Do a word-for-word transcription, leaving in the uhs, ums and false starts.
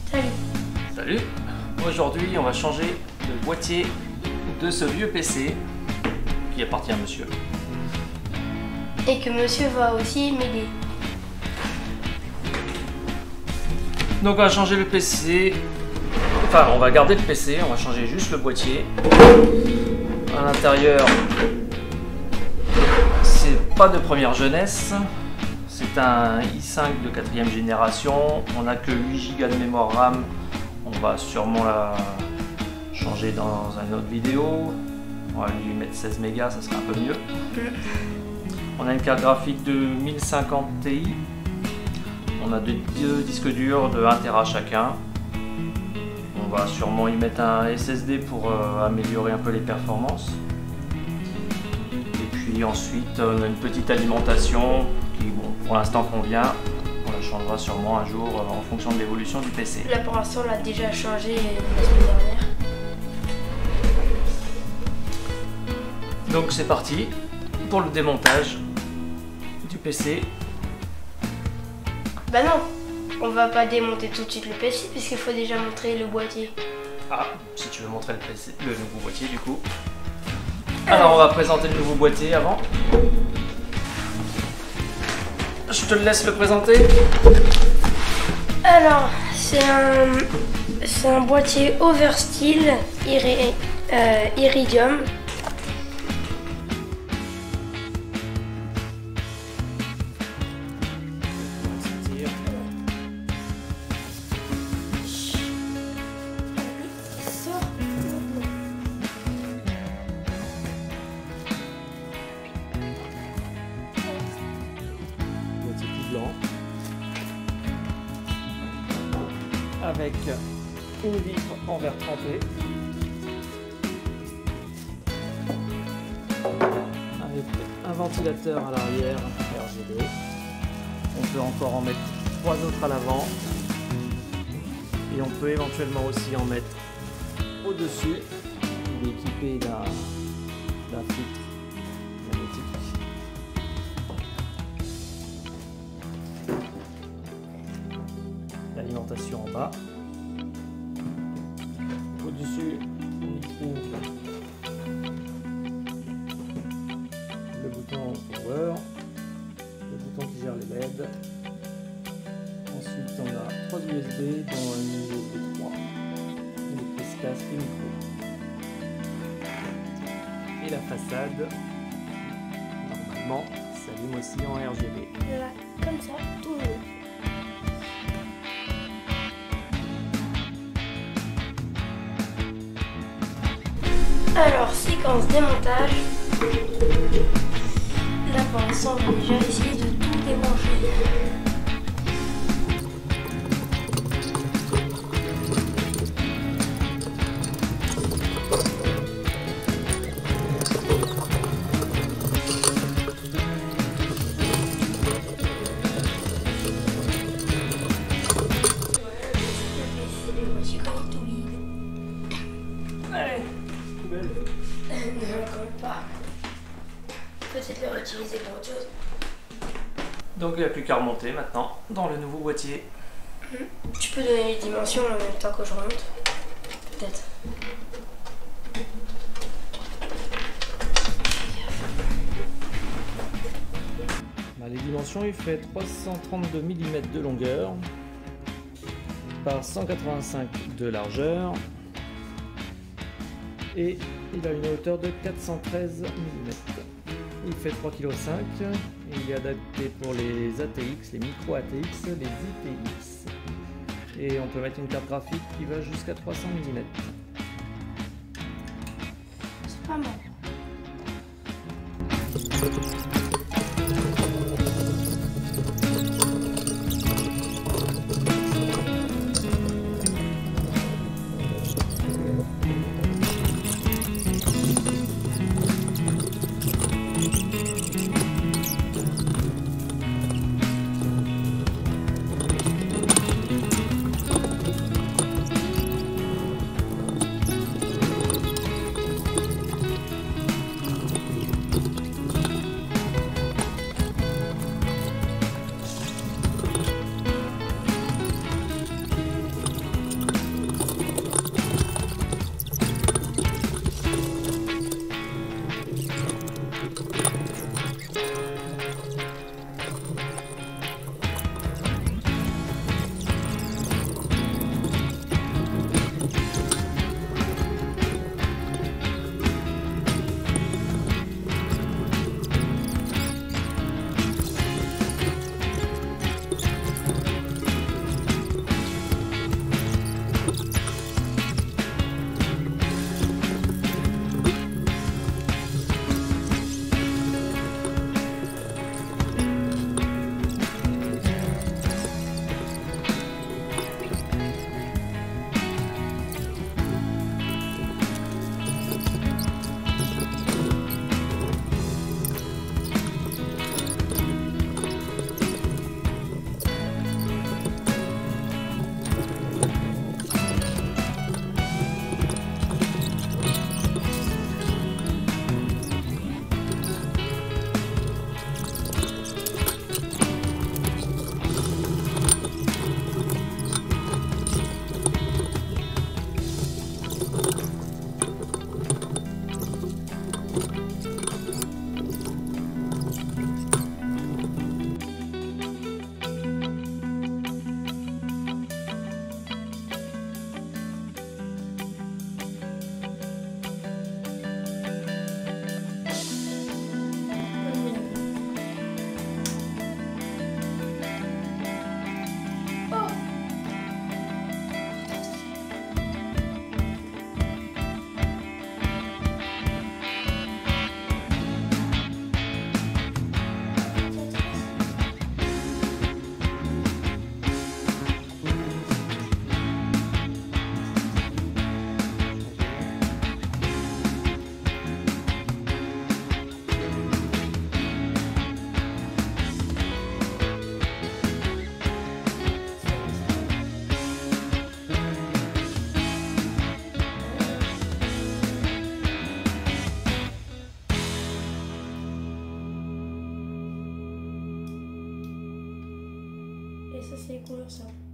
Salut. Salut. Aujourd'hui, on va changer le boîtier de ce vieux P C qui appartient à monsieur. Et que monsieur va aussi m'aider. Donc on va changer le P C. Enfin, on va garder le P C, on va changer juste le boîtier. À l'intérieur, c'est pas de première jeunesse. C'est un i cinq de quatrième génération. On n'a que huit gigas de mémoire RAM. On va sûrement la changer dans une autre vidéo. On va lui mettre seize mégas, ça sera un peu mieux. On a une carte graphique de mille cinquante Ti. On a deux, deux disques durs de un téra chacun. On va sûrement y mettre un S S D pour euh, améliorer un peu les performances. Et puis ensuite, on a une petite alimentation qui, bon, pour l'instant convient. On la changera sûrement un jour euh, en fonction de l'évolution du P C. Là pour l'instant, on l'a déjà changé la semaine dernière. Donc c'est parti pour le démontage du P C. Bah non, on va pas démonter tout de suite le P C puisqu'il faut déjà montrer le boîtier. Ah, si tu veux montrer le, P C, le nouveau boîtier du coup. Alors on va présenter le nouveau boîtier avant. Je te laisse le présenter. Alors, c'est un, c'est un boîtier Oversteel Iri, euh, Iridium. Avec une vitre en verre trempé, avec un ventilateur à l'arrière R G B. On peut encore en mettre trois autres à l'avant et on peut éventuellement aussi en mettre au-dessus. Il est équipé d'un d'un filtre magnétique. L'alimentation en bas. Au-dessus, on y trouve le bouton power, le bouton qui gère les L E D. Ensuite, on a trois U S B, dont un niveau P trois, une prise casque et micro. Et la façade, normalement, s'allume aussi en R G B. Voilà, comme ça, tout le monde. Alors, séquence démontage. Là, pour l'instant, on va déjà essayer de tout débrancher. Allez. Ne compte pas. Peut-être le réutiliser pour autre chose. Donc il n'y a plus qu'à remonter maintenant dans le nouveau boîtier. Mmh. Tu peux donner les dimensions en même temps que je remonte. Peut-être. Bah, les dimensions, il fait trois cent trente-deux millimètres de longueur par cent quatre-vingt-cinq de largeur. Et il a une hauteur de quatre cent treize millimètres. Il fait trois virgule cinq kilos. Il est adapté pour les A T X, les micro A T X, les I T X. Et on peut mettre une carte graphique qui va jusqu'à trois cents millimètres. C'est pas mal. découvrir ça.